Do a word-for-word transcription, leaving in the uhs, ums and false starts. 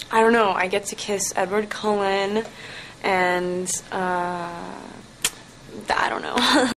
I don't know, I get to kiss Edward Cullen, and uh, I don't know.